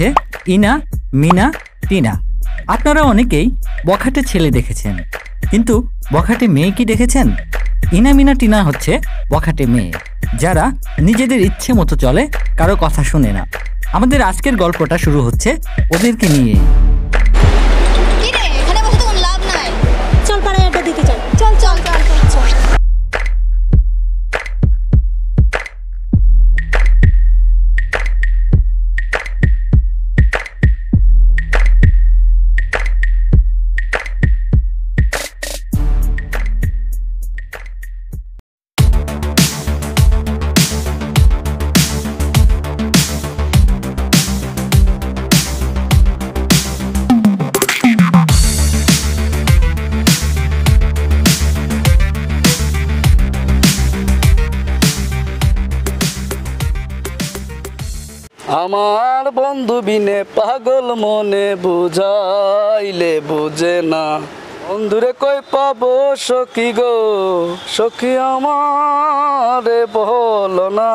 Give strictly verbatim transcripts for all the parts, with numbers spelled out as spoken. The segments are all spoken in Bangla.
হচ্ছে ইনা, মিনা, টিনা। আপনারা অনেকেই বখাটে ছেলে দেখেছেন, কিন্তু বখাটে মেয়ে কি দেখেছেন? ইনা, মিনা, টিনা হচ্ছে বখাটে মেয়ে, যারা নিজেদের ইচ্ছে মতো চলে, কারো কথা শুনে না। আমাদের আজকের গল্পটা শুরু হচ্ছে ওদেরকে নিয়ে। চল পাড়ায় আড্ডা দিতে চাই। চল চল চল চল। আমার বন্ধু বিনে পাগল মনে বুঝাইলে বুঝে না, বন্ধুরে কই পাবো সখী গো, সখী আমারে বলো না।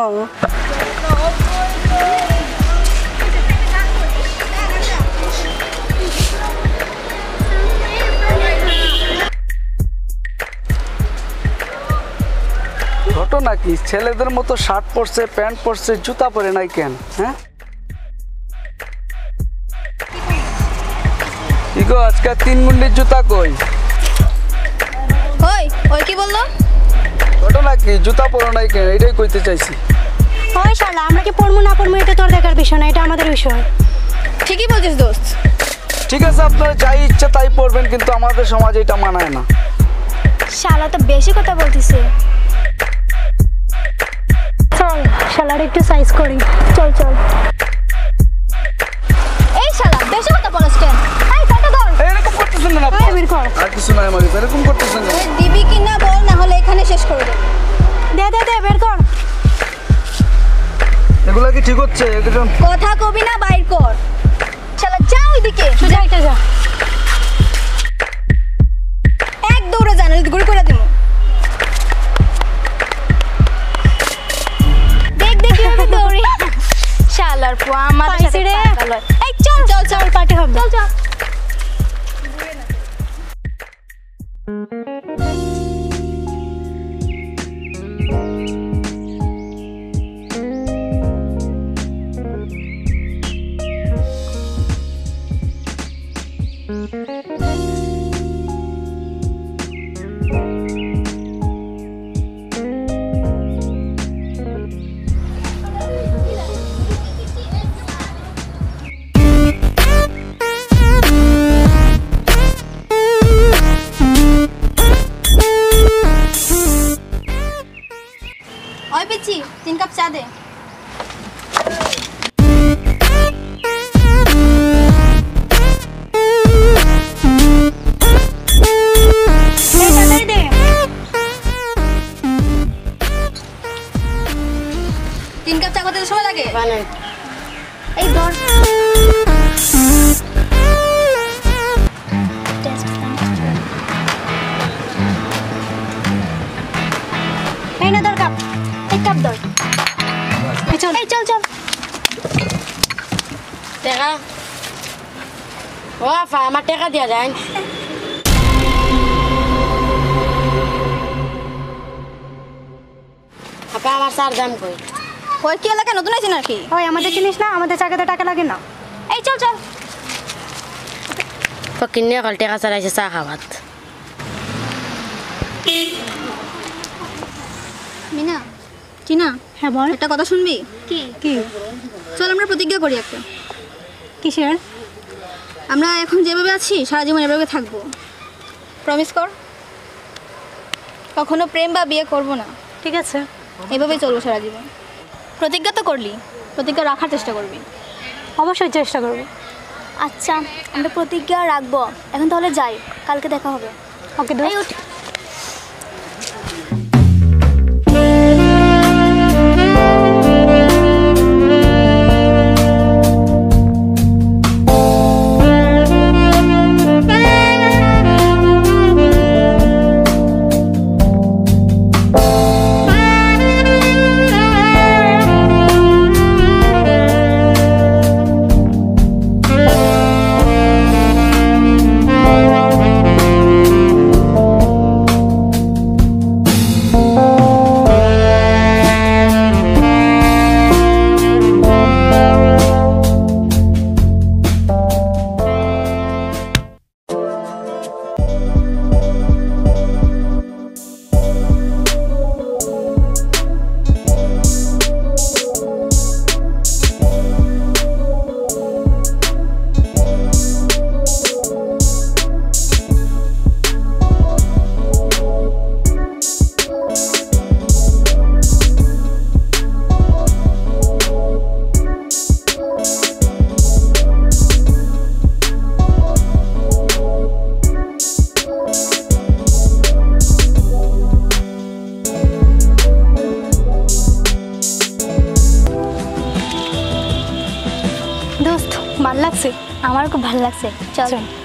ঘটনা কি, ছেলেদের মতো শার্ট পরছে, প্যান্ট পরছে, জুতা পরে নাই কেন? হ্যাঁ ইগো আজকে তিন মুন্ডির জুতা কই? ওই ওই কি বললো? ঘটনা কি, জুতা পরো নাই কেন, এটাই কইতে চাইছি। ওই শালা, আমরা কি পড়বো না পড়বো এটা তোর দেখার বিষয় না, এটা আমাদের বিষয়। ঠিকই বলছিস দোস্ত। ঠিক আছে, আপনারা যাই ইচ্ছা তাই পড়বেন, কিন্তু আমাদের সমাজে এটা মানায় না। শালা তো বেশি কথা বলতিছে। চল শালার একটু সাইজ করি। চল চল। এই শালা বেশি কথা বলছ কেন? এই কাটা ধর। এরকম করতেছেন না আপনি। বের কর। আর কিছু নাই আমাকে, এরকম করতেছেন না। ওই দিবি কি না বল, না হলে এখানে শেষ করে দে। দে দে দে বের কর। এগুলা কি ঠিক হচ্ছে? একদম কথা কবি না, বাইর কর। শালা যা ওইদিকে, সোজা এটা যা। এক দৌড়ে যা, না গুলি করে দিমু। দেখ দেখ কিভাবে দৌড়ি। শালার পো আমাদের সাথে পাগল হয়। এই চল চল চল, পার্টি হবে। চল চল। ওই পিচ্ছি, তিন কাপ চা দে। তিন কাপ চা করতে সময় লাগে? এই ধর। এই না ধর কাপ, এক কাপ ধর। এই চল, এই চল চল। টাকা ও আফা, আমার টাকা দিয়া যায়। আপা আমার চার দাম কই? ওই কি এলাকা নতুন আছে নাকি? ওই আমাদের চিনিস না, আমাদের চাকাতে টাকা লাগে না। এই চল চল। ফকির নিয়ে কল টাকা চালাইছে চা খাওয়াত। মিনা, টিনা। হ্যাঁ বল। একটা কথা শুনবি? কি? কি? চল আমরা প্রতিজ্ঞা করি একটা। কিসের? আমরা এখন যেভাবে আছি সারা জীবন এভাবে থাকবো। প্রমিস কর। কখনো প্রেম বা বিয়ে করব না। ঠিক আছে, এভাবেই চলবো সারা জীবন। প্রতিজ্ঞা তো করলি, প্রতিজ্ঞা রাখার চেষ্টা করবি। অবশ্যই চেষ্টা করব। আচ্ছা, আমরা প্রতিজ্ঞা রাখবো। এখন তাহলে যাই, কালকে দেখা হবে। ওকে দোস্ত। আমার খুব ভালো লাগছে চল চল।